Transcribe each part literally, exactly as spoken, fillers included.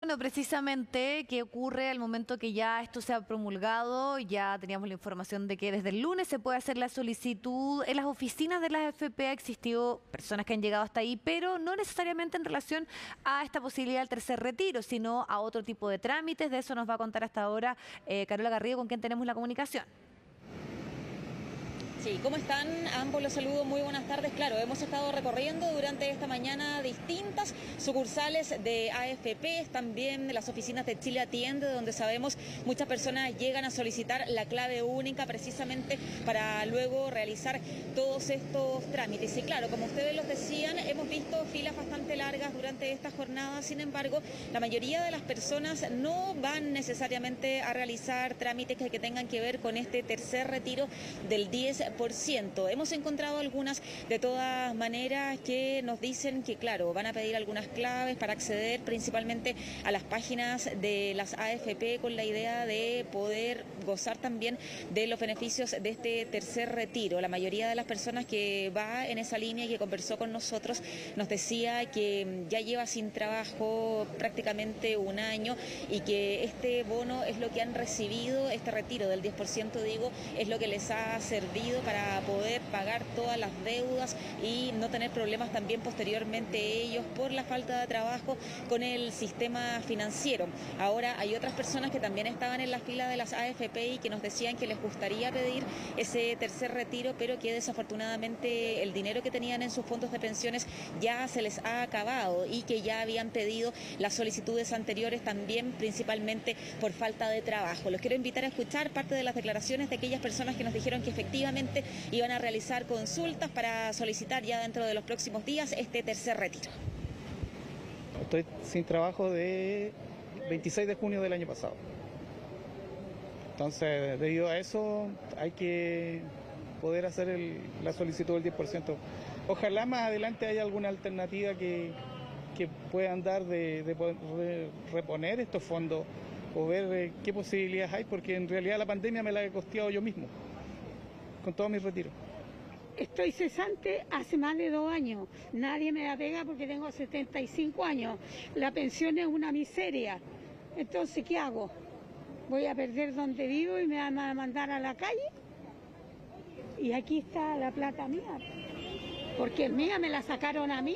Bueno, precisamente, ¿qué ocurre al momento que ya esto se ha promulgado? Ya teníamos la información de que desde el lunes se puede hacer la solicitud. En las oficinas de la A F P ha existido personas que han llegado hasta ahí, pero no necesariamente en relación a esta posibilidad del tercer retiro, sino a otro tipo de trámites. De eso nos va a contar hasta ahora eh, Carola Garrido, con quien tenemos la comunicación. Sí, ¿cómo están? A ambos los saludo, muy buenas tardes. Claro, hemos estado recorriendo durante esta mañana distintas sucursales de A F P, también las oficinas de Chile Atiende, donde sabemos muchas personas llegan a solicitar la clave única precisamente para luego realizar todos estos trámites. Y claro, como ustedes los decían, hemos visto filas bastante largas durante esta jornada. Sin embargo, la mayoría de las personas no van necesariamente a realizar trámites que, que tengan que ver con este tercer retiro del diez por ciento. Hemos encontrado algunas de todas maneras que nos dicen que, claro, van a pedir algunas claves para acceder principalmente a las páginas de las A F P con la idea de poder gozar también de los beneficios de este tercer retiro. La mayoría de las personas que va en esa línea y que conversó con nosotros nos decía que ya lleva sin trabajo prácticamente un año y que este bono es lo que han recibido, este retiro del diez por ciento, digo, es lo que les ha servido para poder pagar todas las deudas y no tener problemas también posteriormente ellos por la falta de trabajo con el sistema financiero. Ahora hay otras personas que también estaban en la fila de las A F P y que nos decían que les gustaría pedir ese tercer retiro, pero que desafortunadamente el dinero que tenían en sus fondos de pensiones ya se les ha acabado y que ya habían pedido las solicitudes anteriores también principalmente por falta de trabajo. Los quiero invitar a escuchar parte de las declaraciones de aquellas personas que nos dijeron que efectivamente iban a realizar consultas para solicitar ya dentro de los próximos días este tercer retiro. Estoy sin trabajo de veintiséis de junio del año pasado. Entonces, debido a eso, hay que poder hacer el, la solicitud del diez por ciento. Ojalá más adelante haya alguna alternativa que, que puedan dar de, de poder reponer estos fondos o ver qué posibilidades hay, porque en realidad la pandemia me la he costeado yo mismo con todo mi retiro. Estoy cesante hace más de dos años. Nadie me la pega porque tengo setenta y cinco años. La pensión es una miseria. Entonces, ¿qué hago? ¿Voy a perder donde vivo y me van a mandar a la calle? Y aquí está la plata mía. Porque es mía, me la sacaron a mí.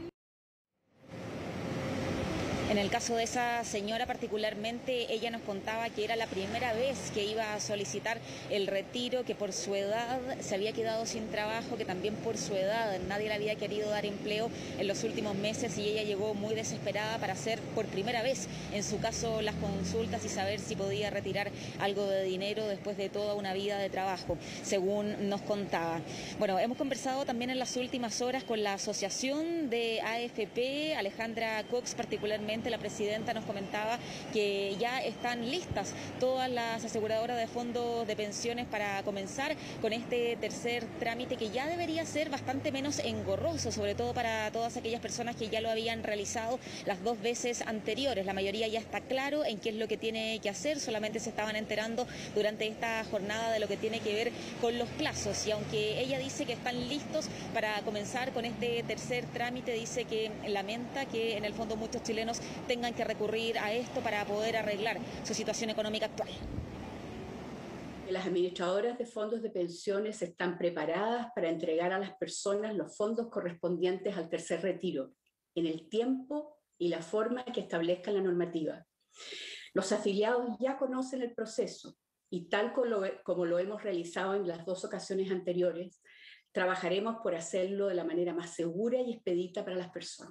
En el caso de esa señora particularmente, ella nos contaba que era la primera vez que iba a solicitar el retiro, que por su edad se había quedado sin trabajo, que también por su edad nadie le había querido dar empleo en los últimos meses y ella llegó muy desesperada para hacer por primera vez, en su caso, las consultas y saber si podía retirar algo de dinero después de toda una vida de trabajo, según nos contaba. Bueno, hemos conversado también en las últimas horas con la asociación de A F P, Alejandra Cox particularmente. La presidenta nos comentaba que ya están listas todas las aseguradoras de fondos de pensiones para comenzar con este tercer trámite, que ya debería ser bastante menos engorroso, sobre todo para todas aquellas personas que ya lo habían realizado las dos veces anteriores. La mayoría ya está claro en qué es lo que tiene que hacer, solamente se estaban enterando durante esta jornada de lo que tiene que ver con los plazos, y aunque ella dice que están listos para comenzar con este tercer trámite, dice que lamenta que en el fondo muchos chilenos tengan que recurrir a esto para poder arreglar su situación económica actual. Las administradoras de fondos de pensiones están preparadas para entregar a las personas los fondos correspondientes al tercer retiro, en el tiempo y la forma que establezca la normativa. Los afiliados ya conocen el proceso y tal como lo, como lo hemos realizado en las dos ocasiones anteriores, trabajaremos por hacerlo de la manera más segura y expedita para las personas.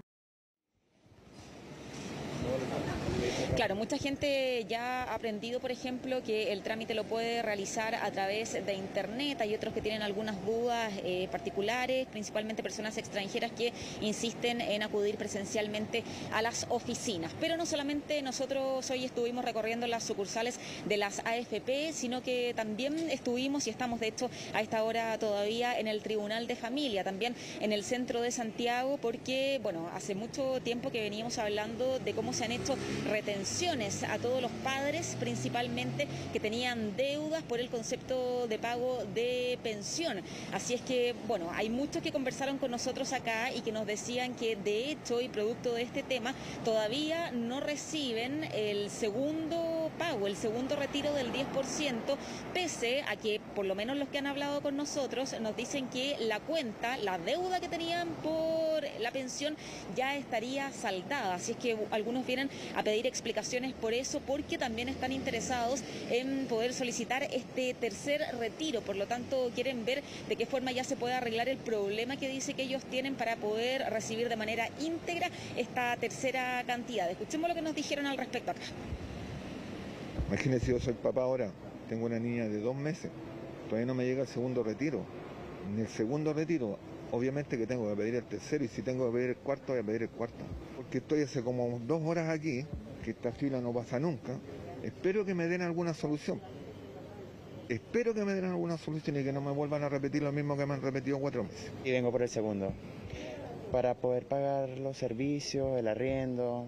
Claro, mucha gente ya ha aprendido, por ejemplo, que el trámite lo puede realizar a través de internet. Hay otros que tienen algunas dudas eh, particulares, principalmente personas extranjeras que insisten en acudir presencialmente a las oficinas. Pero no solamente nosotros hoy estuvimos recorriendo las sucursales de las A F P, sino que también estuvimos y estamos de hecho a esta hora todavía en el Tribunal de Familia, también en el centro de Santiago, porque bueno, hace mucho tiempo que veníamos hablando de cómo se han hecho retenciones pensiones a todos los padres, principalmente que tenían deudas por el concepto de pago de pensión. Así es que, bueno, hay muchos que conversaron con nosotros acá y que nos decían que de hecho y producto de este tema todavía no reciben el segundo pago, el segundo retiro del diez por ciento, pese a que por lo menos los que han hablado con nosotros nos dicen que la cuenta, la deuda que tenían por la pensión ya estaría saldada. Así es que algunos vienen a pedir explicaciones por eso, porque también están interesados en poder solicitar este tercer retiro. Por lo tanto, quieren ver de qué forma ya se puede arreglar el problema que dice que ellos tienen para poder recibir de manera íntegra esta tercera cantidad. Escuchemos lo que nos dijeron al respecto acá. Imagínense, yo soy papá ahora, tengo una niña de dos meses, todavía no me llega el segundo retiro. En el segundo retiro, obviamente que tengo que pedir el tercero, y si tengo que pedir el cuarto, voy a pedir el cuarto. Porque estoy hace como dos horas aquí, que esta fila no pasa nunca. Espero que me den alguna solución. Espero que me den alguna solución y que no me vuelvan a repetir lo mismo que me han repetido cuatro meses. Y vengo por el segundo, para poder pagar los servicios, el arriendo,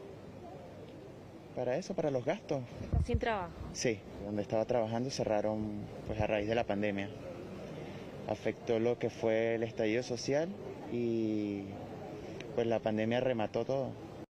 para eso, para los gastos. ¿Estás sin trabajo? Sí, donde estaba trabajando cerraron pues a raíz de la pandemia. Afectó lo que fue el estallido social y pues la pandemia remató todo.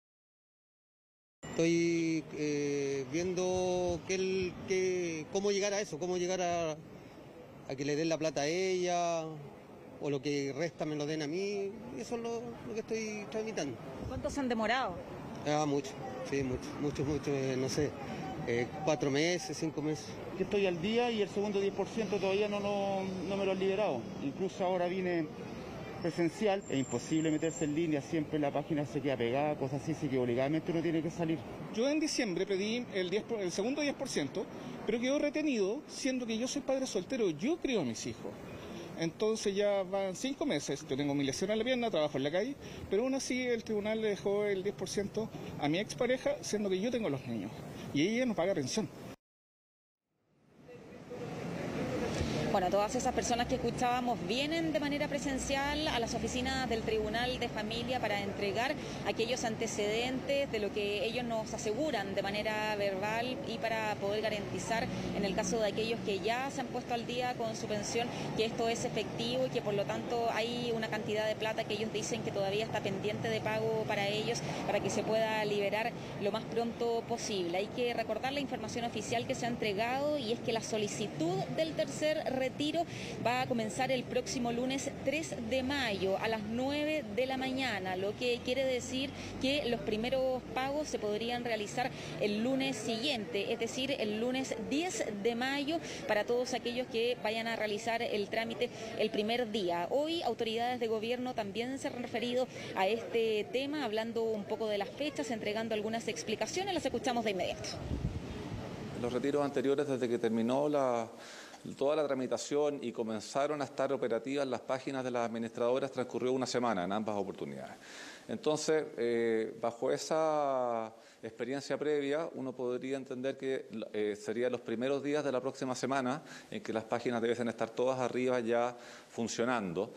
Estoy eh, viendo que el, que, cómo llegar a eso, cómo llegar a, a que le den la plata a ella, o lo que resta me lo den a mí. Eso es lo, lo que estoy tramitando. ¿Cuántos se han demorado? Ah, mucho, sí, mucho, mucho, mucho, eh, no sé, eh, cuatro meses, cinco meses. Que estoy al día y el segundo diez por ciento todavía no, lo, no me lo han liberado. Incluso ahora vine presencial, es imposible meterse en línea, siempre la página se queda pegada, cosas así, así que obligadamente uno tiene que salir. Yo en diciembre pedí el, diez por, el segundo diez por ciento, pero quedó retenido, siendo que yo soy padre soltero, yo crío a mis hijos. Entonces ya van cinco meses, yo tengo mi lesión en la pierna, trabajo en la calle, pero aún así el tribunal le dejó el diez por ciento a mi expareja, siendo que yo tengo los niños, y ella no paga pensión. Bueno, todas esas personas que escuchábamos vienen de manera presencial a las oficinas del Tribunal de Familia para entregar aquellos antecedentes de lo que ellos nos aseguran de manera verbal y para poder garantizar, en el caso de aquellos que ya se han puesto al día con su pensión, que esto es efectivo y que por lo tanto hay una cantidad de plata que ellos dicen que todavía está pendiente de pago para ellos, para que se pueda liberar lo más pronto posible. Hay que recordar la información oficial que se ha entregado, y es que la solicitud del tercer retiro retiro va a comenzar el próximo lunes tres de mayo a las nueve de la mañana, lo que quiere decir que los primeros pagos se podrían realizar el lunes siguiente, es decir, el lunes diez de mayo, para todos aquellos que vayan a realizar el trámite el primer día. Hoy autoridades de gobierno también se han referido a este tema, hablando un poco de las fechas, entregando algunas explicaciones, las escuchamos de inmediato. Los retiros anteriores, desde que terminó la, toda la tramitación y comenzaron a estar operativas las páginas de las administradoras, transcurrió una semana en ambas oportunidades. Entonces, eh, bajo esa experiencia previa, uno podría entender que eh, serían los primeros días de la próxima semana en que las páginas debiesen estar todas arriba ya funcionando.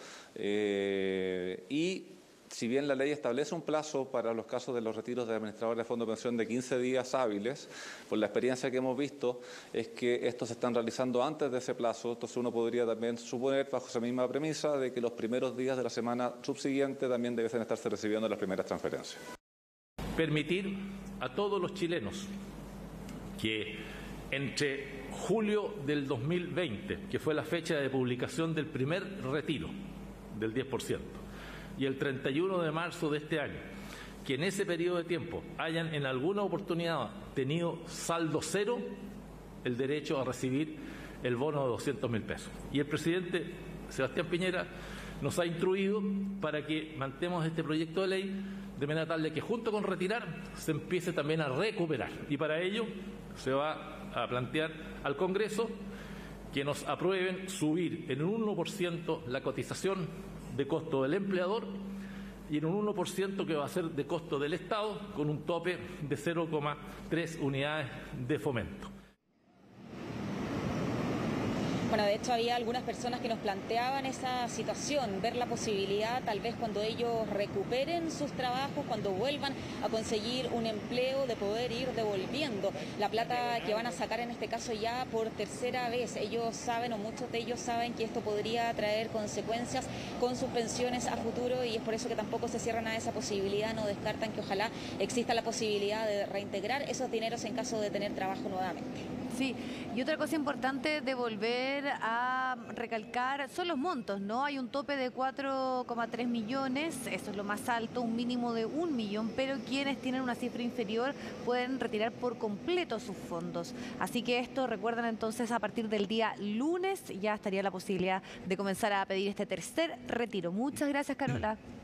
Eh, y si bien la ley establece un plazo para los casos de los retiros de administradores de fondo de pensión de quince días hábiles, pues la experiencia que hemos visto es que estos se están realizando antes de ese plazo, entonces uno podría también suponer, bajo esa misma premisa, de que los primeros días de la semana subsiguiente también debiesen estarse recibiendo las primeras transferencias. Permitir a todos los chilenos que entre julio del dos mil veinte, que fue la fecha de publicación del primer retiro del diez por ciento, y el treinta y uno de marzo de este año, que en ese periodo de tiempo hayan en alguna oportunidad tenido saldo cero, el derecho a recibir el bono de doscientos mil pesos. Y el presidente Sebastián Piñera nos ha instruido para que mantengamos este proyecto de ley de manera tal de que junto con retirar se empiece también a recuperar. Y para ello se va a plantear al Congreso que nos aprueben subir en un uno por ciento la cotización de costo del empleador y en un uno por ciento que va a ser de costo del Estado, con un tope de cero coma tres unidades de fomento. Bueno, de hecho había algunas personas que nos planteaban esa situación, ver la posibilidad tal vez cuando ellos recuperen sus trabajos, cuando vuelvan a conseguir un empleo, de poder ir devolviendo la plata que van a sacar en este caso ya por tercera vez. Ellos saben, o muchos de ellos saben, que esto podría traer consecuencias con sus pensiones a futuro, y es por eso que tampoco se cierran a esa posibilidad, no descartan que ojalá exista la posibilidad de reintegrar esos dineros en caso de tener trabajo nuevamente. Sí, y otra cosa importante de volver a recalcar son los montos, ¿no? Hay un tope de cuatro coma tres millones, eso es lo más alto, un mínimo de un millón, pero quienes tienen una cifra inferior pueden retirar por completo sus fondos. Así que esto, recuerden entonces, a partir del día lunes ya estaría la posibilidad de comenzar a pedir este tercer retiro. Muchas gracias, Carola.